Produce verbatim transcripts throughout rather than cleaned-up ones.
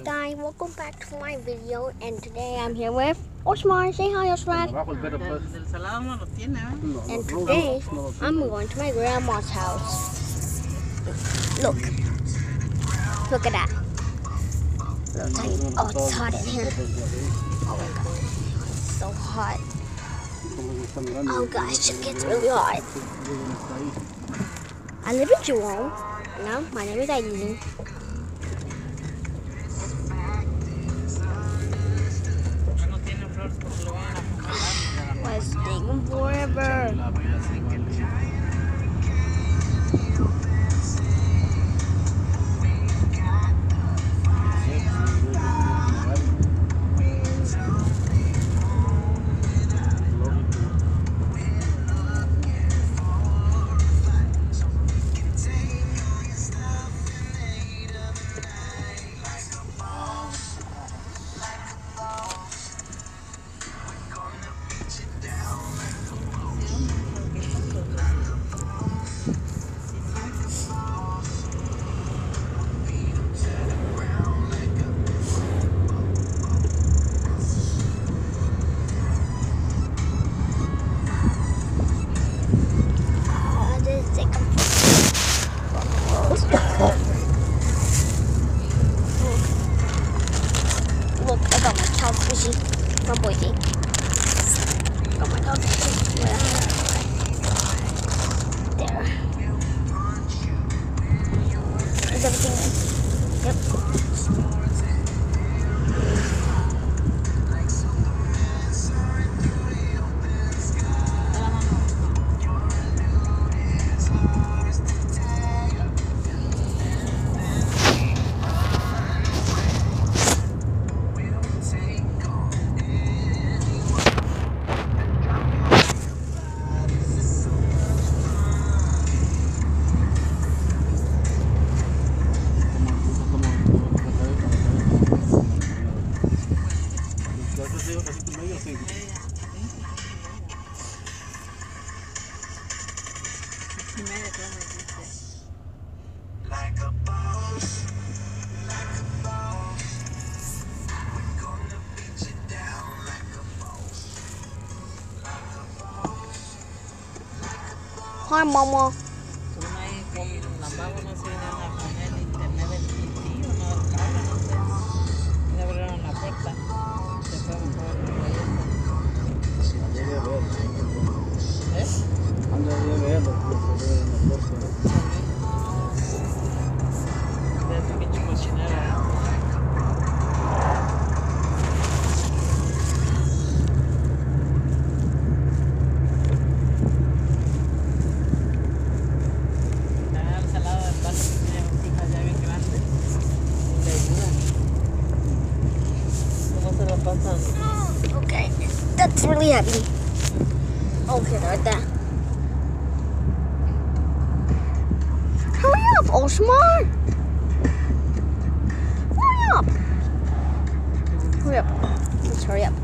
guys, welcome back to my video, and today I'm here with Osmar. Say hi, Osmar. And today I'm going to my grandma's house. Look, look at that. Little tiny. Oh, it's hot in here. Oh my god, it's so hot. Oh gosh, it gets really hot. I live in Jerome. Now my name is Aileen. It's taking forever. Look, I got my dog fishy. My boy D. Got my dog fishy. There. Is everything in? Yep. Like a boss, like a boss. We're gonna beat you down like a boss, like a boss, like a boss. Hi, Mama. Okay, that's really heavy. Okay, right there. Hurry up, Osmar! Hurry up! Hurry up. Let's hurry up.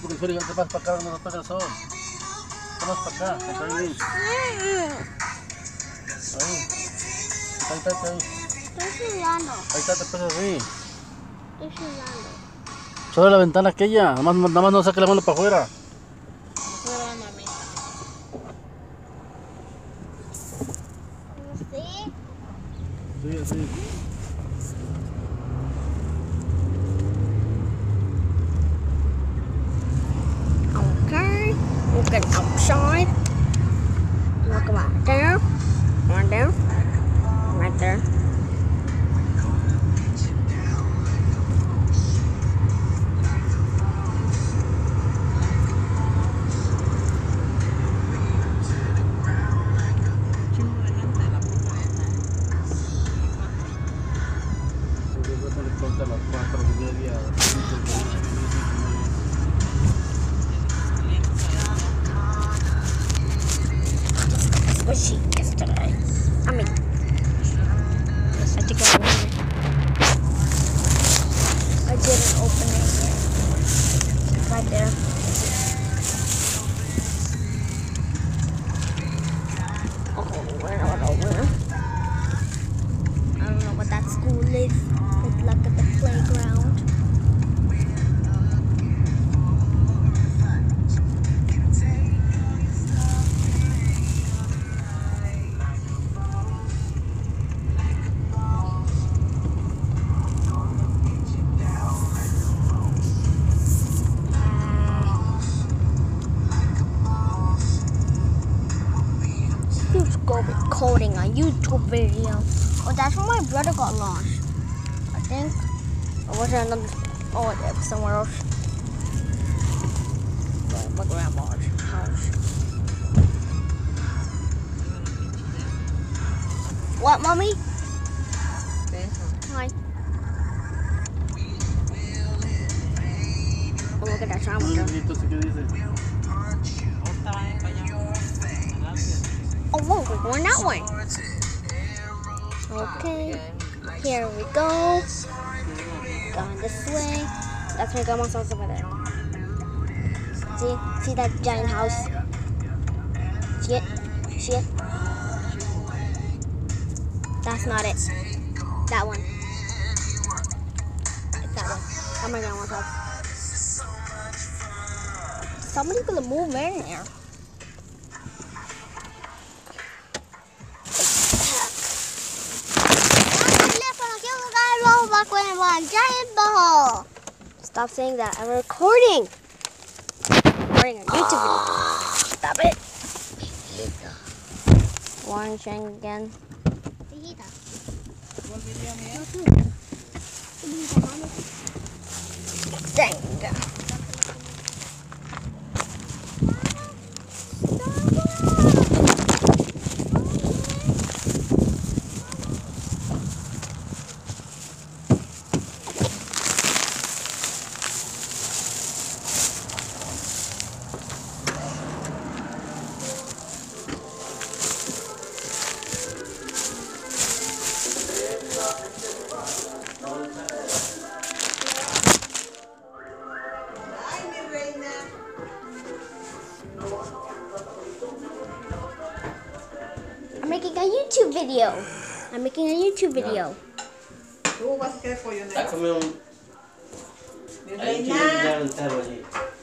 porque sorry, te vas para acá, no nos pega el sol. Te vas para acá, para ahí. Ahí. Ahí está, ahí. Estoy sudando. Ahí está, te pasas ahí. Estoy sudando. Sobre la ventana aquella, nada más, nada más no saque la mano para afuera. ¿Sí? Sí, sí. Okay, looking outside. Look right there, right there, right there. A las cuatro y media. Squishy yesterday. I mean, I think I opened it. I didn't open it yet. Right there. Oh, where, where, where? I don't know what that school is. Let's look at the playground. Let's go recording a YouTube video. Oh, that's where my brother got launched. I think. Or was it another? Oh, it was somewhere else. My grandma's house. What, mommy? Hi. Oh, look at that sandwich. Oh, whoa, we're going that way. Okay, here we go. Going this way. That's my grandma's house over there. See? See that giant house? See it? See it? That's not it. That one. It's that one. That's my grandma's house. Somebody's gonna move in there. Giant ball. Stop saying that. I'm recording. Recording a YouTube video. Stop it. Watching again. Dang. I'm making a YouTube video. I'm making a YouTube video. ¿Tú vas a querer pollo negro? Sácame un... Mi Hay un reina. chile entero allí.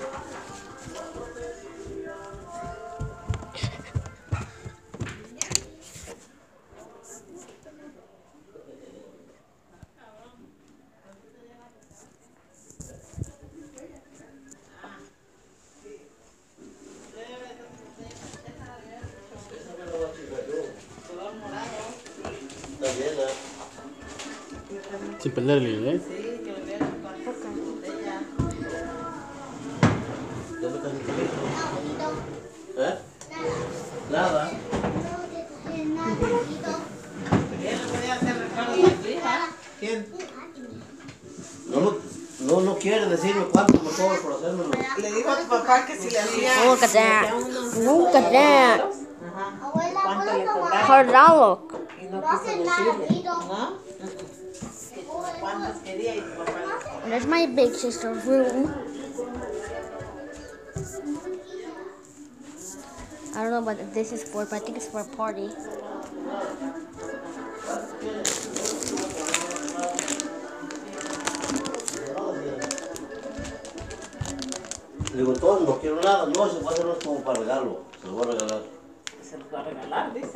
Sin perderle, ¿eh? Sí, que le vean la botella. ¿Dónde está mi teléfono? ¿Eh? Nada. ¿Quién le podía hacer recado a tu hija? ¿Quién? No, no, no, no quiere decirme cuánto me cobra por hacérmelo. Le dijo a tu papá que si le hacía... Look at that. Look at that. Ajá. ¿Cuánto le cobraba? How does that look? Y no quiso decirle. ¿No? ¿Cuántos quería y tu papá le cobraba? There's my big sister's room. I don't know what this is for, but I think it's for a party. Le digo, todo, no quiero nada, no, se va a hacer como para regalo, se lo voy a regalar. Se los va a regalar, dice.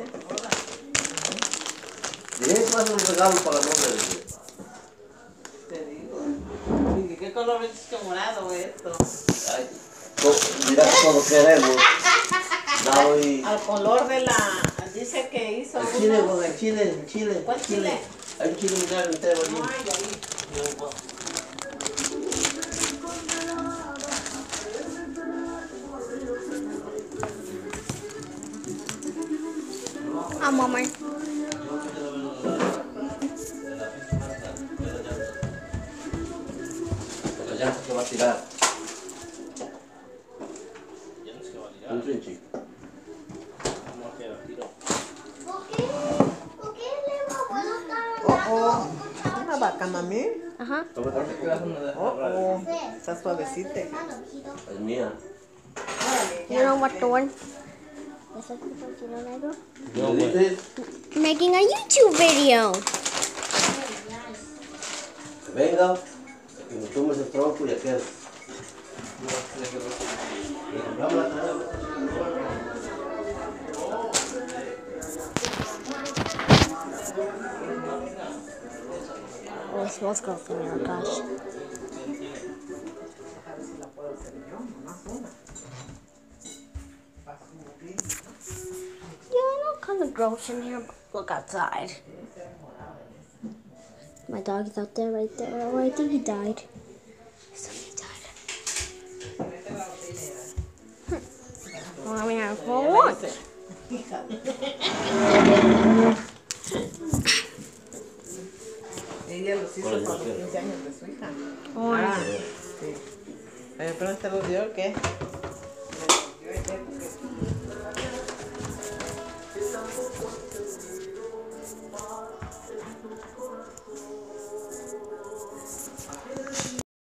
Dije que va a ser un regalo para la novia, dice. Te digo. ¿Y qué color es que morado esto? Ay, mira cómo queremos. Dado y... Al color de la... Dice que hizo El chile, uno. con el chile, el chile. ¿Cuál chile? Hay un chile mineral entero allí. Ay, ahí. Ah, mamá. La llanta que va a tirar. Un trinchi. Oh, oh. Una vaca, mami. Ajá. Oh, oh. Está suavecita. Es mía. You know what the one? Is that the you know that one? ¿No viste? Making a YouTube video. Venga, que me tomes el tronco y aquel. Le compramos la tarea. Oh, it smells good for me. Oh gosh. Yeah, I know, kind of gross in here, but look outside. My dog is out there, right there. Oh, I think he died. So he died. Hmm. Well, I mean, I want. Ella los hizo para los quince años de su hija. Oh, Ah, sí. Pero este lo dio, ¿qué?